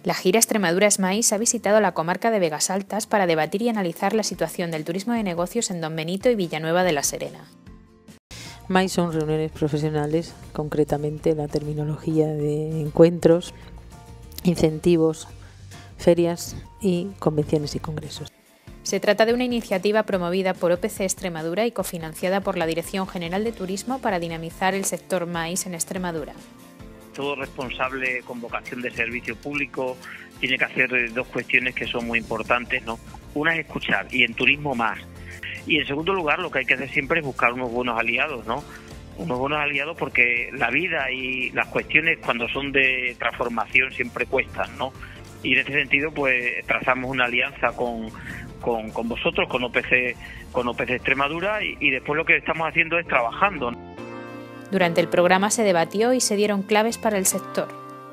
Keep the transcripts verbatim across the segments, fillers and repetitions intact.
La gira Extremadura es Maíz ha visitado la comarca de Vegas Altas para debatir y analizar la situación del turismo de negocios en Don Benito y Villanueva de la Serena. Maíz son reuniones profesionales, concretamente la terminología de encuentros, incentivos, ferias y convenciones y congresos. Se trata de una iniciativa promovida por O P C Extremadura y cofinanciada por la Dirección General de Turismo para dinamizar el sector maíz en Extremadura. Todo responsable con vocación de servicio público tiene que hacer dos cuestiones que son muy importantes, ¿no? Una es escuchar, y en turismo más. Y en segundo lugar, lo que hay que hacer siempre es buscar unos buenos aliados, ¿no? Unos buenos aliados porque la vida y las cuestiones cuando son de transformación siempre cuestan, ¿no? Y en ese sentido, pues trazamos una alianza con, con, con vosotros, con O P C, con O P C Extremadura, y, y después lo que estamos haciendo es trabajando. Durante el programa se debatió y se dieron claves para el sector.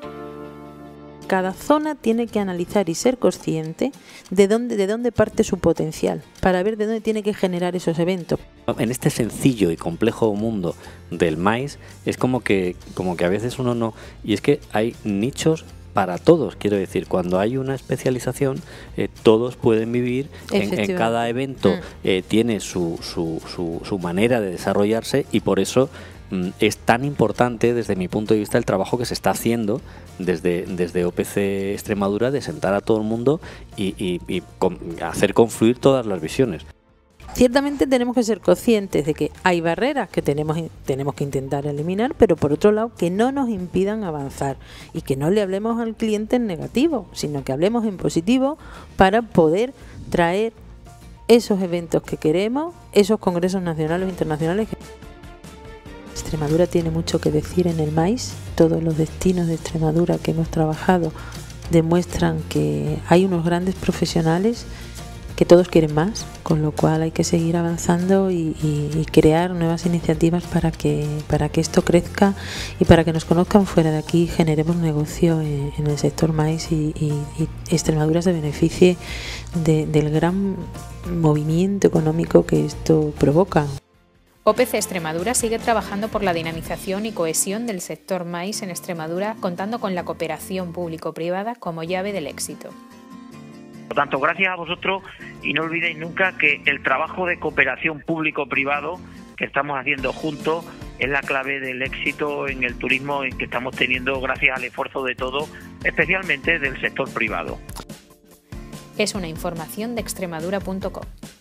Cada zona tiene que analizar y ser consciente de dónde, de dónde parte su potencial, para ver de dónde tiene que generar esos eventos. En este sencillo y complejo mundo del maíz es como que, como que a veces uno no... Y es que hay nichos para todos, quiero decir, cuando hay una especialización, eh, todos pueden vivir, en, en cada evento eh, tiene su, su, su, su manera de desarrollarse, y por eso es tan importante desde mi punto de vista el trabajo que se está haciendo desde, desde O P C Extremadura, de sentar a todo el mundo y, y, y con, hacer confluir todas las visiones. Ciertamente tenemos que ser conscientes de que hay barreras que tenemos, tenemos que intentar eliminar, pero por otro lado que no nos impidan avanzar y que no le hablemos al cliente en negativo, sino que hablemos en positivo para poder traer esos eventos que queremos, esos congresos nacionales e internacionales. Extremadura tiene mucho que decir en el maíz. Todos los destinos de Extremadura que hemos trabajado demuestran que hay unos grandes profesionales que todos quieren más, con lo cual hay que seguir avanzando y, y, y crear nuevas iniciativas para que, para que esto crezca y para que nos conozcan fuera de aquí y generemos negocio en, en el sector maíz y, y, y Extremadura se beneficie de, del gran movimiento económico que esto provoca. O P C Extremadura sigue trabajando por la dinamización y cohesión del sector maíz en Extremadura, contando con la cooperación público-privada como llave del éxito. Por tanto, gracias a vosotros, y no olvidéis nunca que el trabajo de cooperación público-privado que estamos haciendo juntos es la clave del éxito en el turismo que estamos teniendo gracias al esfuerzo de todos, especialmente del sector privado. Es una información de extremadura punto com.